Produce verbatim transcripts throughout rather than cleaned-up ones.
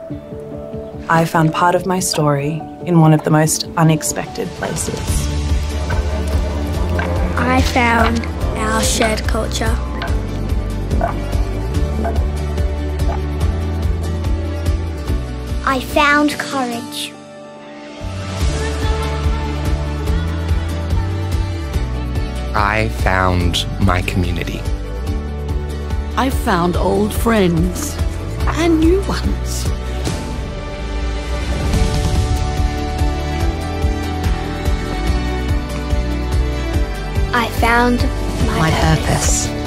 I found part of my story in one of the most unexpected places. I found our shared culture. I found courage. I found my community. I found old friends and new ones. I found my, my purpose. purpose.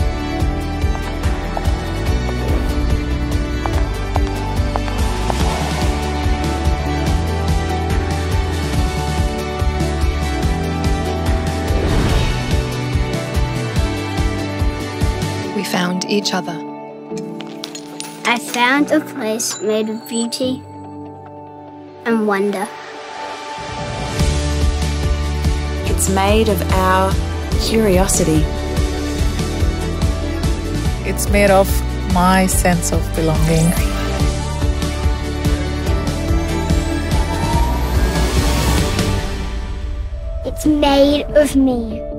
We found each other. I found a place made of beauty and wonder. It's made of our curiosity. It's made of my sense of belonging. It's made of me.